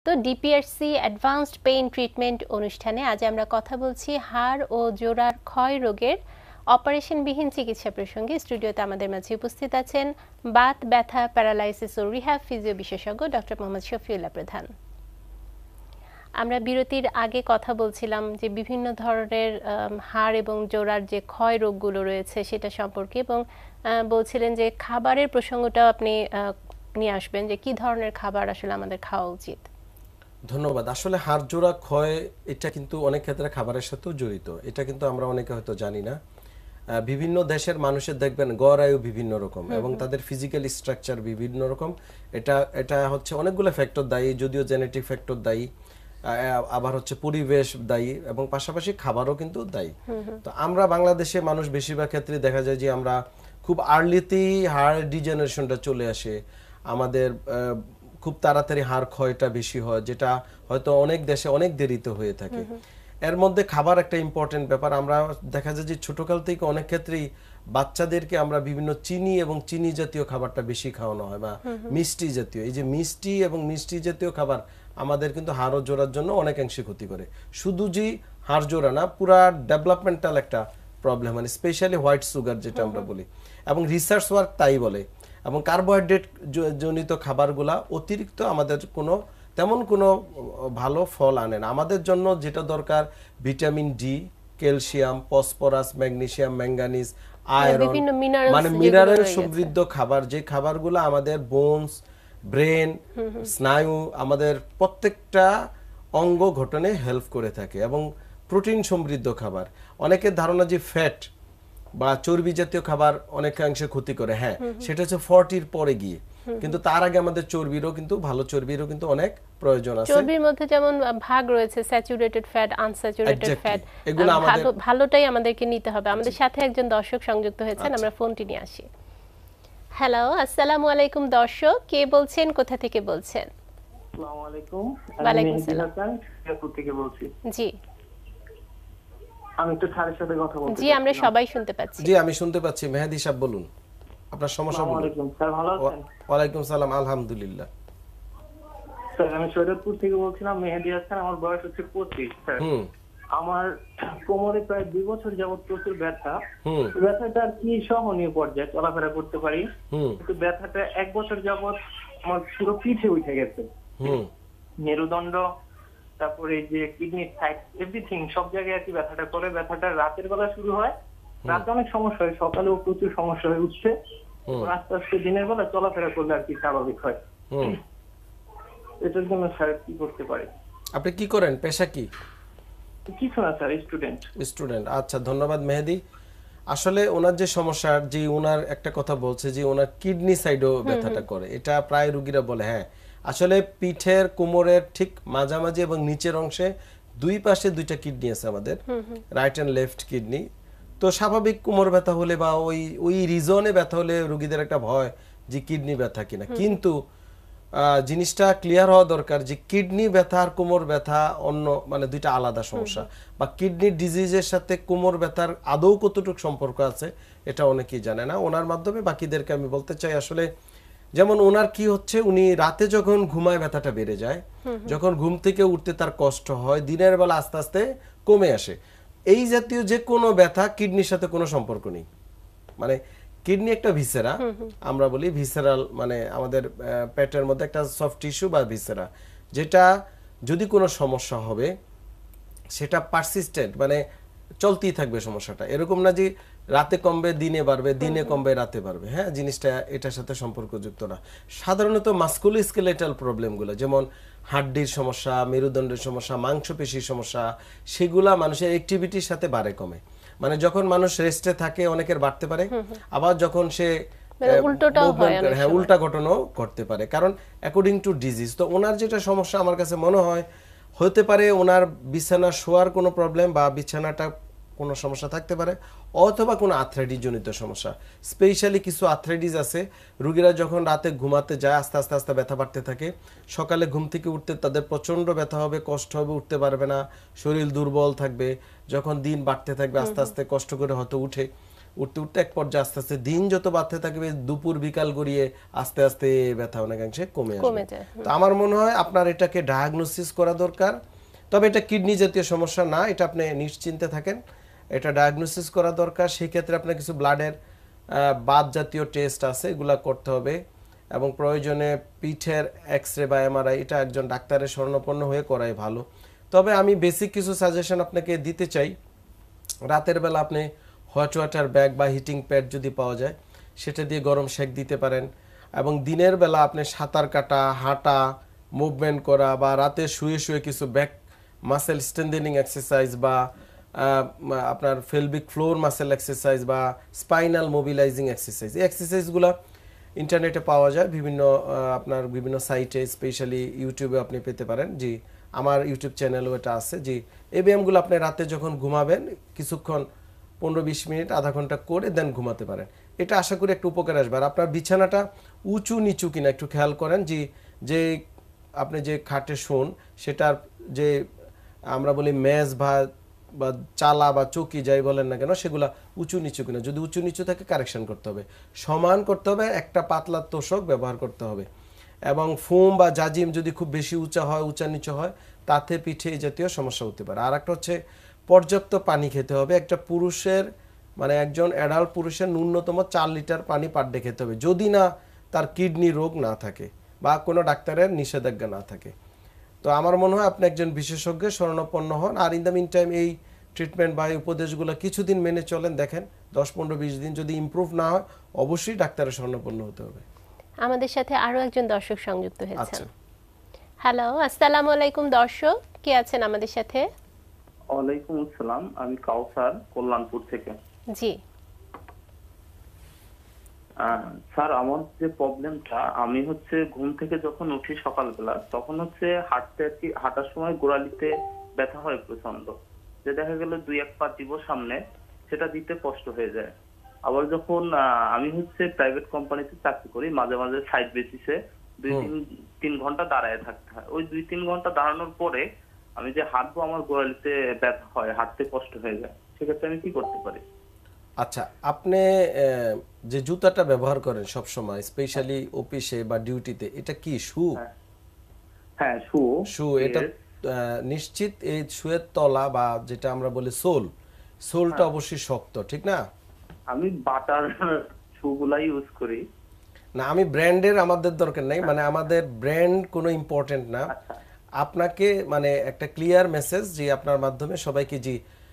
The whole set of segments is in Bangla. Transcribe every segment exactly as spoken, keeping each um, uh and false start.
ডিপিআরসি অ্যাডভান্সড পেইন ট্রিটমেন্ট অনুষ্ঠানে আজ আমরা কথা বলছি হাড় ও জোড়ার ক্ষয় রোগের অপারেশনবিহীন চিকিৎসা প্রসঙ্গে। স্টুডিওতে আমাদের মাঝে উপস্থিত আছেন বাত ব্যথা প্যারালাইসিস ও রিহ্যাব ফিজিও বিশেষজ্ঞ ডক্টর মোহাম্মদ শফিউল্লাহ প্রধান। আমরা বিরতির আগে কথা বলছিলাম যে বিভিন্ন ধরনের হাড় এবং জোড়ার যে ক্ষয় রোগগুলো রয়েছে সেটা সম্পর্কে, এবং বলছিলেন যে খাবারের প্রসঙ্গটা আপনি নিয়ে আসবেন, যে কি ধরনের খাবার আসলে আমাদের খাওয়া উচিত। ধন্যবাদ। আসলে হাড় জোড়া ক্ষয় এটা কিন্তু অনেক ক্ষেত্রে খাবারের সাথেও জড়িত, এটা কিন্তু আমরা অনেকে হয়তো জানি না। বিভিন্ন দেশের মানুষের দেখবেন গড় আয়ু বিভিন্ন রকম এবং তাদের ফিজিক্যাল স্ট্রাকচার বিভিন্ন রকম। এটা এটা হচ্ছে অনেকগুলো ফ্যাক্টর দায়ী, যদিও জেনেটিক ফ্যাক্টর দায়ী, আবার হচ্ছে পরিবেশ দায়ী এবং পাশাপাশি খাবারও কিন্তু দায়ী। তো আমরা বাংলাদেশে মানুষ বেশিরভাগ ক্ষেত্রে দেখা যায় যে আমরা খুব আর্লিতেই হাড় ডিজেনারেশনটা চলে আসে, আমাদের খুব তাড়াতাড়ি হাড় ক্ষয়টা বেশি হয়, যেটা হয়তো অনেক দেশে অনেক দেরিতে হয়ে থাকে। এর মধ্যে খাবার একটা ইম্পর্টেন্ট ব্যাপার। আমরা দেখা যায় যে ছোটকাল থেকে অনেক ক্ষেত্রেই বাচ্চাদেরকে আমরা বিভিন্ন চিনি এবং চিনি জাতীয় খাবারটা বেশি খাওয়ানো হয়, বা মিষ্টি জাতীয়। এই যে মিষ্টি এবং মিষ্টি জাতীয় খাবার আমাদের কিন্তু হাড় ও জোড়ার জন্য অনেকাংশে ক্ষতি করে। শুধু যে হাড় জোড়া না, পুরা ডেভেলপমেন্টাল একটা প্রবলেম, মানে স্পেশালি হোয়াইট সুগার যেটা আমরা বলি, এবং রিসার্চ ওয়ার্ক তাই বলে। এবং কার্বোহাইড্রেট জনিত খাবারগুলা অতিরিক্ত আমাদের কোনো তেমন কোনো ভালো ফল আনে না। আমাদের জন্য যেটা দরকার vitamin D, calcium, phosphorus, magnesium, manganese, iron, মানে মিনারেল সমৃদ্ধ খাবার, যে খাবারগুলো আমাদের বোনস, ব্রেন, স্নায়ু, আমাদের প্রত্যেকটা অঙ্গ গঠনে হেল্প করে থাকে। এবং প্রোটিন সমৃদ্ধ খাবার। অনেকের ধারণা যে ফ্যাট বা চর্বি জাতীয় খাবার অনেকাংশে ক্ষতি করে, হ্যাঁ সেটা হচ্ছে ফর্টির পরে গিয়ে, কিন্তু তার আগে আমাদের চর্বিরও কিন্তু ভালো চর্বিরও কিন্তু অনেক প্রয়োজন আছে। চর্বির মধ্যে যেমন ভাগ রয়েছে স্যাচুরেটেড ফ্যাট, আনস্যাচুরেটেড ফ্যাট, এগুলো আমাদের ভালোটাই আমাদেরকে নিতে হবে। আমাদের সাথে একজন দর্শক সংযুক্ত হয়েছেন, আমরা ফোনটি নিয়ে আসি। হ্যালো, আসসালামু আলাইকুম দর্শক, কে বলছেন, কোথা থেকে বলছেন? আসসালামু আলাইকুম, আমি মেহেদী হাসান সিঙ্গাপুর থেকে বলছি। জি, আমি একটু স্যারের সাথে কথা বলতে। জি, আমরা সবাই শুনতে পাচ্ছি। জি, আমি শুনতে পাচ্ছি। মেহেদী সাহেব বলুন আপনার সমস্যা বলুন। ওয়ালাইকুম স্যার, ভালো আছেন? ওয়ালাইকুম সালাম, আলহামদুলিল্লাহ। স্যার আমি সৈয়দপুর থেকে বলছিলাম, মেহেদী হাসান, আমার বয়স হচ্ছে পঁচিশ। স্যার আমার কোমরে প্রায় দুই বছর যাবত প্রচুর ব্যথা। ব্যথাটা আর কি সহনীয় পর্যায়ে চলাফেরা করতে পারি, কিন্তু ব্যথাটা এক বছর যাবত আমার পুরো পিঠে উঠে গেছে। মেরুদণ্ড, তারপরে যে কিডনি সাইড, এভরিথিং সব জায়গায় আর কি ব্যথাটা করে। ব্যথাটা রাতের বেলা শুরু হয়, রাতে অনেক সমস্যা হয়, সকালেও প্রচুর সমস্যা হয়ে উঠছে, আস্তে আস্তে দিনের বেলা চলাফেরা করলে আর কি স্বাভাবিক হয়। এটার জন্য স্যার কি করতে পারি? আপনি কি করেন, পেশা কি? কিছু না স্যার, স্টুডেন্ট। স্টুডেন্ট, আচ্ছা ধন্যবাদ মেহেদী। আসলে ওনার যে সমস্যা, যে ওনার একটা কথা বলছে যে ওনার কিডনি সাইডও ব্যথাটা করে, এটা প্রায় রোগীরা বলে। হ্যাঁ আসলে পিঠের কোমরের ঠিক মাঝামাঝি এবং নিচের অংশে দুই পাশে দুইটা কিডনি আছে আমাদের, রাইট এন্ড লেফট কিডনি। তো স্বাভাবিক কোমর ব্যথা হলে বা ওই ওই রিজনে ব্যথা হলে রোগীদের একটা ভয় যে কিডনি ব্যথা কিনা, কিন্তু জিনিসটা ক্লিয়ার হওয়া দরকার যে কিডনি ব্যথা আর কোমর ব্যথা অন্য, মানে দুইটা আলাদা সমস্যা। বা কিডনি ডিজিজের সাথে কোমর ব্যথার আদৌ কতটুকু সম্পর্ক আছে এটা অনেকেই জানে না। ওনার মাধ্যমে বাকিদেরকে আমি বলতে চাই, আসলে যেমন ওনার কি হচ্ছে, উনি রাতে যখন ঘুমায় ব্যথাটা বেড়ে যায়, যখন ঘুম থেকে উঠতে তার কষ্ট হয়, দিনের বেলা আস্তে আস্তে কমে আসে। এই জাতীয় যে কোনো ব্যথা কিডনির সাথে কোনো সম্পর্ক নেই। মানে কিডনি একটা ভিসেরা, আমরা বলি ভিসেরাল, মানে আমাদের পেটের মধ্যে একটা সফট টিস্যু বা ভিসেরা, যেটা যদি কোনো সমস্যা হবে সেটা পারসিস্টেন্ট, মানে চলতেই থাকবে সমস্যাটা। এরকম না যে রাতে কমবে দিনে বাড়বে, দিনে কমবে রাতে বাড়বে। হ্যাঁ, জিনিসটা এটার সাথে সম্পর্কযুক্ত না। সাধারণত মাস্কুলোস্কেলেটাল প্রবলেমগুলো, যেমন হাড্ডির সমস্যা, মেরুদণ্ডের সমস্যা, মাংসপেশির সমস্যা, সেগুলা মানুষের অ্যাক্টিভিটির সাথে বাড়ে কমে। মানে যখন মানুষ রেস্টে থাকে অনেকের বাড়তে পারে, আবার যখন সে হ্যাঁ উল্টা ঘটনাও ঘটতে পারে, কারণ অ্যাকর্ডিং টু ডিজিজ। তো ওনার যেটা সমস্যা আমার কাছে মনে হয় হতে পারে ওনার বিছানা শোয়ার কোনো প্রবলেম, বা বিছানাটা কোনো সমস্যা থাকতে পারে, অথবা কোনো আর্থ্রাইটিস জনিত সমস্যা। স্পেশালি কিছু আর্থ্রাইটিস আছে, রোগীরা যখন রাতে ঘুমাতে যায় আস্তে আস্তে আস্তে ব্যথা বাড়তে থাকে, সকালে ঘুম থেকে উঠতে তাদের প্রচণ্ড ব্যথা হবে, কষ্ট হবে, উঠতে পারবে না, শরীর দুর্বল থাকবে। যখন দিন বাড়তে থাকবে আস্তে আস্তে কষ্ট করে হয়তো উঠে। উঠতে উঠতে এক পর্যায়ে আস্তে আস্তে দিন যত বাড়তে থাকবে দুপুর বিকাল গড়িয়ে আস্তে আস্তে ব্যথা অনেকাংশে কমে আসবে। তো আমার মনে হয় আপনার এটাকে ডায়াগনোসিস করা দরকার। তবে এটা কিডনি জাতীয় সমস্যা না, এটা আপনি নিশ্চিন্তে থাকেন, এটা ডায়াগনোসিস করা দরকার। সেই ক্ষেত্রে আপনার কিছু ব্লাডের বাত জাতীয় টেস্ট আছে, এগুলা করতে হবে এবং প্রয়োজনে পিঠের এক্স রে বা এমআরআই এটা একজন ডাক্তারের শরণাপন্ন হয়ে করাই ভালো। তবে আমি বেসিক কিছু সাজেশন আপনাকে দিতে চাই। রাতের বেলা আপনি হট ওয়াটার ব্যাগ বা হিটিং প্যাড যদি পাওয়া যায় সেটা দিয়ে গরম সেক দিতে পারেন, এবং দিনের বেলা আপনি সাঁতার কাটা, হাঁটা, মুভমেন্ট করা বা রাতে শুয়ে শুয়ে কিছু ব্যাক মাসেল স্ট্রেন্থেনিং এক্সারসাইজ বা আপনার ফেলবিক ফ্লোর মাসেল এক্সারসাইজ বা স্পাইনাল মোবিলাইজিং এক্সারসাইজ, এই এক্সারসাইজগুলো ইন্টারনেটে পাওয়া যায় বিভিন্ন আপনার বিভিন্ন সাইটে, স্পেশালি ইউটিউবে আপনি পেতে পারেন। জি, আমার ইউটিউব চ্যানেলও এটা আছে। জি, এই ব্যায়ামগুলো আপনি রাতে যখন ঘুমাবেন কিছুক্ষণ পনেরো বিশ মিনিট আধা ঘন্টা করে দেন ঘুমাতে পারেন। এটা আশা করি একটু উপকার আসবে। আর আপনার বিছানাটা উঁচু নিচু কিনা একটু খেয়াল করেন। জি, যে আপনি যে খাটে শোন সেটার যে আমরা বলি মেজ বা বা চালা বা চৌকি যাই বলেন না কেন সেগুলা উঁচু নিচু কিনা, যদি উঁচু নিচু থাকে কারেকশন করতে হবে, সমান করতে হবে, একটা পাতলা তোষক ব্যবহার করতে হবে। এবং ফোম বা জাজিম যদি খুব বেশি উঁচা হয়, উঁচা নিচু হয়, তাতে পিঠে এই জাতীয় সমস্যা হতে পারে। আর একটা হচ্ছে পর্যাপ্ত পানি খেতে হবে। একটা পুরুষের মানে একজন অ্যাডাল্ট পুরুষের ন্যূনতম চার লিটার পানি পার ডে খেতে হবে, যদি না তার কিডনি রোগ না থাকে বা কোনো ডাক্তারের নিষেধাজ্ঞা না থাকে। তো আমার মনে হয় আপনি একজন বিশেষজ্ঞের শরণাপন্ন হন। আর ইন দ্য মিন টাইম এই ট্রিটমেন্ট বা এই উপদেশগুলো কিছুদিন মেনে চলেন, দেখেন দশ পনেরো বিশ দিন যদি ইমপ্রুভ না হয় অবশ্যই ডাক্তারের শরণাপন্ন হতে হবে। আমাদের সাথে আরো একজন দর্শক সংযুক্ত হয়েছেন। হ্যালো, আসসালামু আলাইকুম দর্শক, কে আছেন আমাদের সাথে? ওয়ালাইকুম আসসালাম, আমি কাউসার কল্যাণপুর থেকে। জি স্যার, আমার যে প্রবলেমটা, আমি হচ্ছে ঘুম থেকে যখন উঠি সকালবেলা তখন হচ্ছে হাঁটতে হাঁটার সময় গোড়ালিতে ব্যথা হয় প্রচন্ড, যে দেখা গেল দুই এক পা দিব সামনে, সেটা দিতে কষ্ট হয়ে যায়। আবার যখন আমি হচ্ছে প্রাইভেট কোম্পানিতে চাকরি করি, মাঝে মাঝে সাইড বেসিসে দুই তিন তিন ঘন্টা দাঁড়ায় থাকতে হয়। ওই দুই তিন ঘন্টা দাঁড়ানোর পরে আমি যে হাঁটবো আমার গোড়ালিতে ব্যথা হয়, হাঁটতে কষ্ট হয়ে যায়। সেক্ষেত্রে আমি কি করতে পারি? আচ্ছা, আপনি যে জুতাটা ব্যবহার করেন সব সময় স্পেশালি অফিসে বা ডিউটিতে, এটা কি শু? হ্যাঁ, শু। শু, এটা নিশ্চিত এই শুয়ের তলা বা যেটা আমরা বলি সোল, সোলটা অবশ্যই শক্ত, ঠিক না? আমি বাটার শুগুলাই ইউজ করি। না, আমি ব্র্যান্ডের আমাদের দরকার নাই, মানে আমাদের ব্র্যান্ড কোনো ইম্পর্টেন্ট না। আপনাকে মানে একটা ক্লিয়ার মেসেজ যে আপনার মাধ্যমে সবাইকে, যে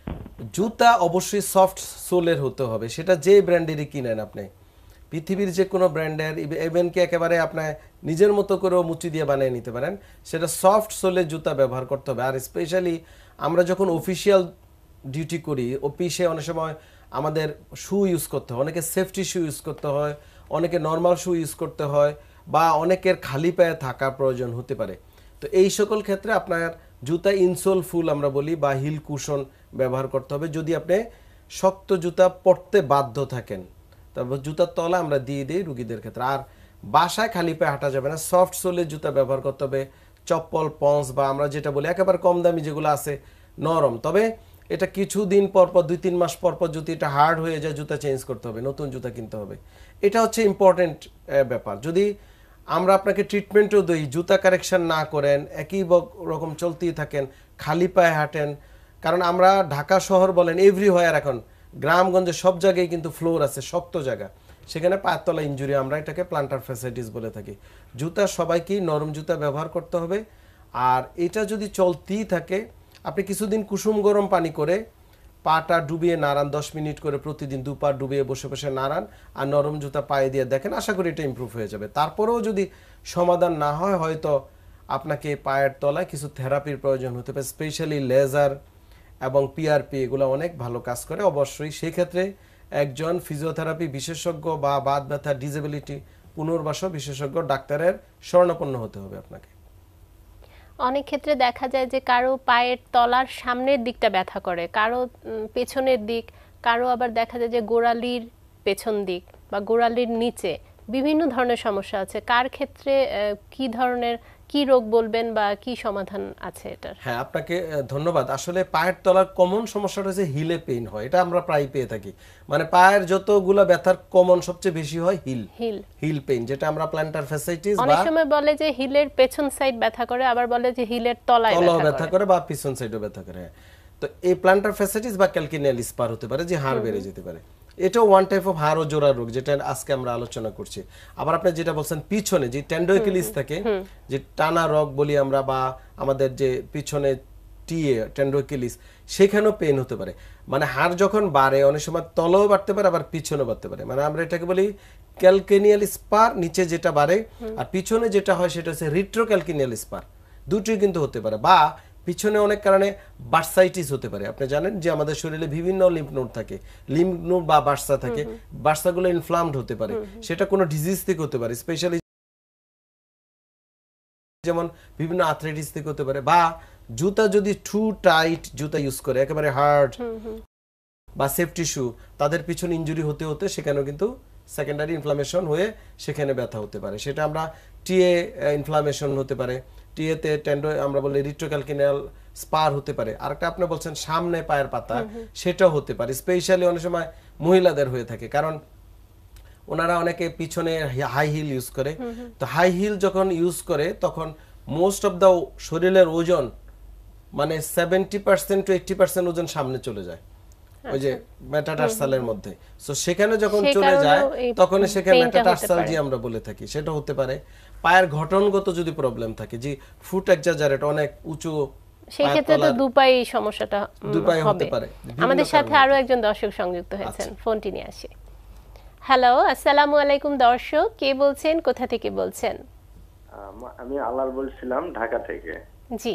জুতা অবশ্যই সফট সোলের হতে হবে, সেটা যে ব্র্যান্ডেরই কিনেন আপনি, পৃথিবীর যে কোনো ব্র্যান্ডের, ইভেন কি একেবারে আপনার নিজের মতো করেও মুচি দিয়ে বানিয়ে নিতে পারেন, সেটা সফট সোলের জুতা ব্যবহার করতে হবে। আর স্পেশালি আমরা যখন অফিসিয়াল ডিউটি করি, অফিসে অনেক সময় আমাদের শু ইউজ করতে হয়, অনেকে সেফটি শু ইউজ করতে হয়, অনেকে নর্মাল শু ইউজ করতে হয়, বা অনেকের খালি পায়ে থাকা প্রয়োজন হতে পারে। তো এই সকল ক্ষেত্রে আপনার জুতা ইনসোল ফুল আমরা বলি বা হিল কুশন ব্যবহার করতে হবে। যদি আপনি শক্ত জুতা পরতে বাধ্য থাকেন, তারপর জুতার তলা আমরা দিয়ে দিই রুগীদের ক্ষেত্রে। আর বাসায় খালি পায়ে হাঁটা যাবে না, সফট সোলের জুতা ব্যবহার করতে হবে, চপ্পল, পন্স বা আমরা যেটা বলি একেবারে কম দামি যেগুলো আছে নরম। তবে এটা কিছুদিন পর পর, দুই তিন মাস পর পর যদি এটা হার্ড হয়ে যায় জুতা চেঞ্জ করতে হবে, নতুন জুতা কিনতে হবে। এটা হচ্ছে ইম্পর্টেন্ট ব্যাপার। যদি আমরা আপনাকে ট্রিটমেন্টও দিই, জুতা কারেকশন না করেন, একই রকম চলতেই থাকেন, খালি পায়ে হাঁটেন, কারণ আমরা ঢাকা শহর বলেন এভরিহোয়ার, এখন গ্রামগঞ্জে সব জায়গায় কিন্তু ফ্লোর আছে, শক্ত জায়গা, সেখানে পায়ের তলা ইনজুরি, আমরা এটাকে প্লান্টার ফ্যাসাইটিস বলে থাকি। জুতা সবাইকেই নরম জুতা ব্যবহার করতে হবে। আর এটা যদি চলতেই থাকে, আপনি কিছুদিন কুসুম গরম পানি করে পাটা ডুবিয়ে নাড়ান, দশ মিনিট করে প্রতিদিন দু পা ডুবিয়ে বসে বসে নাড়ান, আর নরম জুতা পায়ে দিয়ে দেখেন, আশা করি এটা ইমপ্রুভ হয়ে যাবে। তারপরেও যদি সমাধান না হয়, হয়তো আপনাকে পায়ের তলায় কিছু থেরাপির প্রয়োজন হতে পারে, স্পেশালি লেজার এবং পিআরপি, এগুলো অনেক ভালো কাজ করে। অবশ্যই সেই ক্ষেত্রে একজন ফিজিওথেরাপি বিশেষজ্ঞ বা বাত ব্যথা, ডিসেবিলিটি পুনর্বাসন বিশেষজ্ঞ ডাক্তারের শরণাপন্ন হতে হবে আপনাকে। অনেক ক্ষেত্রে দেখা যায় যে কারো পায়ের তলার সামনের দিকটা ব্যথা করে, কারো পেছনের দিক, কারো আবার দেখা যায় যে গোড়ালির পেছন দিক বা গোড়ালির নিচে, বিভিন্ন ধরনের সমস্যা আছে। কার ক্ষেত্রে কি ধরনের কি রোগ বলবেন বা কি সমাধান আছে এটার? হ্যাঁ, আপনাকে ধন্যবাদ। আসলে পায়ের তলার কমন সমস্যাটা হচ্ছে হিলে পেইন হয়, এটা আমরা প্রায় পেয়ে থাকি। মানে পায়ের যতগুলো ব্যথার কমন সবচেয়ে বেশি হয় হিল হিল হিল পেইন, যেটা আমরা প্ল্যান্টার ফ্যাসাইটিস বা অনেক সময় বলে যে হিলের পেছন সাইড ব্যথা করে, আবার বলে যে হিলের তলায় তলায় ব্যথা ব্যথা করে বা পিছন সাইডে ব্যথা করে। তো এই প্ল্যান্টার ফ্যাসাইটিস বা ক্যালকিনিয়াল স্পার হতে পারে, যে হাড় বেড়ে যেতে পারে। এটাও ওয়ান টাইপ অফ হাড় ও জোড়া রোগ, যেটা আজকে আমরা আলোচনা করছি। আবার আপনি যেটা বলছেন পিছনে যে টেন্ডোএকিলিস থাকে, যে টানা রগ বলি আমরা, বা আমাদের যে পিছনে টিএ টেন্ডোএকিলিস, সেখানেও পেইন হতে পারে। মানে হাড় যখন বাড়ে অনেক সময় তলেও বাড়তে পারে, আবার পিছনেও বাড়তে পারে। মানে আমরা এটাকে বলি ক্যালকিনিয়াল স্পার, নিচে যেটা বাড়ে, আর পিছনে যেটা হয় সেটা হচ্ছে রিট্রোক্যালকিনিয়াল স্পার। দুটোই কিন্তু হতে পারে। বা পিছনে অনেক কারণে বার্সাইটিস হতে পারে। আপনি জানেন যে আমাদের শরীরে বিভিন্ন লিম্ফ নোড থাকে, লিম্ফ নোড বা বার্সা থাকে, বার্সাগুলো ইনফ্লামড হতে পারে। সেটা কোনো ডিজিজ থেকে হতে পারে, স্পেশালি যেমন বিভিন্ন আর্থ্রাইটিস থেকে হতে পারে। বা জুতা যদি টু টাইট জুতা ইউজ করে, একেবারে হার্ড বা সেফটি শু, তাদের পিছনে ইনজুরি হতে হতে সেখানেও কিন্তু সেকেন্ডারি ইনফ্লামেশন হয়ে সেখানে ব্যথা হতে পারে। সেটা আমরা টিএ ইনফ্লামেশন হতে পারে, টিএতে টেন্ডো আমরা বলি রিট্রোক্যালকিনিয়াল স্পার হতে পারে। আরেকটা আপনি বলছেন সামনে পায়ের পাতা, সেটাও হতে পারে। স্পেশালি অনেক সময় মহিলাদের হয়ে থাকে, কারণ ওনারা অনেকে পিছনে হাই হিল ইউজ করে। তো হাই হিল যখন ইউজ করে তখন মোস্ট অফ দ্য শরীরের ওজন মানে seventy percent to eighty percent ওজন সামনে চলে যায়, ওই যে মেটাটার্সালের মধ্যে। সো সেখানে যখন চলে যায় তখন সেখানে মেটাটার্সাল যে আমরা বলে থাকি, সেটা হতে পারে। পায়ের গঠনগত যদি প্রবলেম থাকে, যে ফুট এক্সাজারেট অনেক উঁচু, সেই ক্ষেত্রে তো দুপাই সমস্যাটা দুপাই হতে পারে। আমাদের সাথে আরো একজন দর্শক সংযুক্ত হয়েছেন, ফোনটি নিয়ে আসি। হ্যালো, আসসালামু আলাইকুম দর্শক, কে বলছেন, কোথা থেকে বলছেন? আমি আলাল বলছিলাম, ঢাকা থেকে। জি,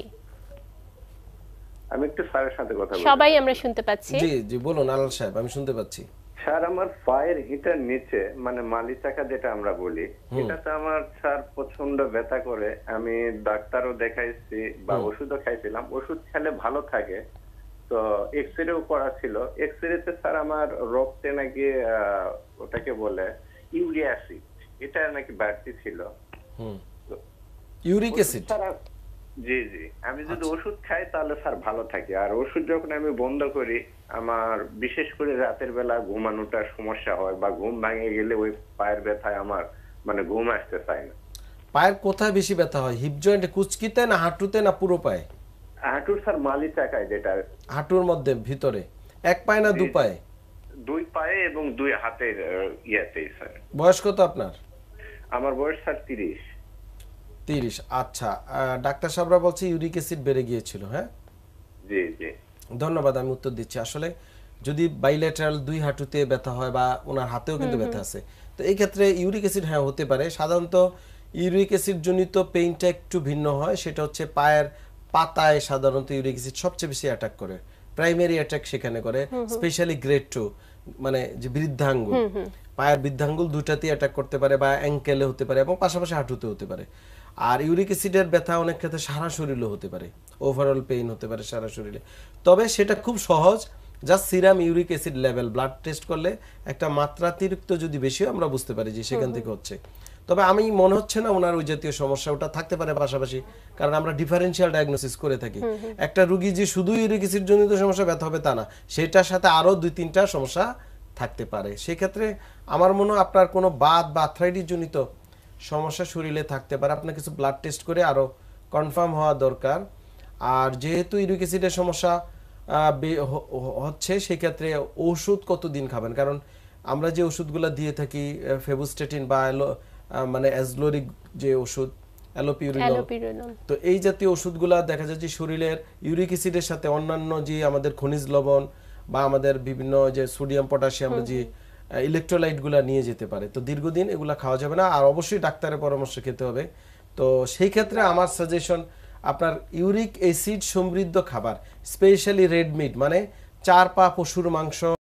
আমি একটু স্যারের সাথে কথা বলছি। সবাই আমরা শুনতে পাচ্ছি। জি জি বলুন আলাল সাহেব, আমি শুনতে পাচ্ছি। স্যার, আমার পায়ের হিটার নিচে মানে মালি চাকা যেটা আমরা বলি, এটাতে আমার স্যার প্রচন্ড ব্যথা করে। আমি ডাক্তারও দেখাইছি বা ওষুধও খাইছিলাম, ওষুধ খেলে ভালো থাকে। তো এক্সরেও করা ছিল, এক্সরেতে স্যার আমার রক্তে নাকি ওটাকে বলে ইউরিয়া অ্যাসিড, এটা নাকি বাড়তি ছিল। Uric acid? জি জি, আমি যদি ওষুধ খাই তাহলে স্যার ভালো থাকে। আর ওষুধ যখন আমি বন্ধ করি, আমার বিশেষ করে রাতের বেলা ঘুমানোটা সমস্যা হয়, বা ঘুম ভাঙে গেলে ওই পায়ের ব্যথায় আমার মানে ঘুম আসতে চায় না। পায়ের কোথায় বেশি ব্যথা হয়? হিপ জয়েন্টে, কুচকিতে, না হাঁটুতে, না পুরো পায়ে? হাঁটুর স্যার মালি চাকায়, যেটা হাঁটুর মধ্যে ভিতরে, এক পায়ে না দু পায়ে? দুই পায়ে এবং দুই হাতের ইয়াতেই স্যার। বয়স কত আপনার? আমার বয়স স্যার তিরিশ। তিরিশ, আচ্ছা। ডাক্তার সাহেবরা বলছে ইউরিক অ্যাসিড বেড়ে গিয়েছিল। হ্যাঁ জি জি, ধন্যবাদ, আমি উত্তর দিচ্ছি। আসলে যদি বাইলেটারাল দুই হাঁটুতে ব্যথা হয়, বা ওনার হাতেও কিন্তু ব্যথা আছে, তো এই ক্ষেত্রে ইউরিক অ্যাসিড হ্যাঁ হতে পারে। সাধারণত ইউরিক অ্যাসিড জনিত পেইনটা একটু ভিন্ন হয়, সেটা হচ্ছে পায়ের পাতায় সাধারণত ইউরিক অ্যাসিড সবচেয়ে বেশি অ্যাটাক করে, প্রাইমারি অ্যাটাক সেখানে করে। স্পেশালি গ্রেড টু মানে যে বৃদ্ধাঙ্গুল, পায়ের বৃদ্ধাঙ্গুল দুটাতেই অ্যাটাক করতে পারে, বা অ্যাঙ্কেলে হতে পারে, এবং পাশাপাশি হাঁটুতে হতে পারে। আর ইউরিক অ্যাসিডের ব্যথা অনেক ক্ষেত্রে সারা শরীরে হতে পারে, ওভারঅল পেইন হতে পারে সারা শরীরে। তবে সেটা খুব সহজ, just serum uric acid level blood test করলে একটা মাত্রাতিরিক্ত যদি বেশি আমরা বুঝতে পারি যে সেখান থেকে হচ্ছে। তবে আমি মনে হচ্ছে না ওনার ওই জাতীয় সমস্যা, ওটা থাকতে পারে পাশাপাশি, কারণ আমরা ডিফারেন্সিয়াল ডায়াগনোসিস করে থাকি। একটা রোগী যে শুধু ইউরিক অ্যাসিড জনিত সমস্যা ব্যথা হবে তা না, সেটার সাথে আরো দুই তিনটা সমস্যা থাকতে পারে। সেক্ষেত্রে আমার মনে হয় আপনার কোনো বাত বা আর্থ্রাইটিস জনিত সমস্যা শরীরে থাকতে পারে, আপনার কিছু ব্লাড টেস্ট করে আরো কনফার্ম হওয়া দরকার। আর যেহেতু ইউরিক অ্যাসিডের সমস্যা হচ্ছে, সেক্ষেত্রে ওষুধ কতদিন খাবেন? কারণ আমরা যে ওষুধগুলো দিয়ে থাকি, ফেবুস্টেটিন বা মানে অ্যাজলোরিক যে ওষুধ, অ্যালোপিউরিনল, তো এই জাতীয় ওষুধগুলা দেখা যায় যে শরীরের ইউরিক অ্যাসিডের সাথে অন্যান্য যে আমাদের খনিজ লবণ বা আমাদের বিভিন্ন যে সোডিয়াম পটাশিয়াম যে ইলেকট্রোলাইটগুলা নিয়ে যেতে পারে। তো দীর্ঘদিন এগুলা খাওয়া যাবে না, আর অবশ্যই ডাক্তারের পরামর্শ খেতে হবে। তো সেই ক্ষেত্রে আমার সাজেশন, আপনার ইউরিক অ্যাসিড সমৃদ্ধ খাবার, স্পেশালি রেড মিট মানে চার পা পশুর মাংস,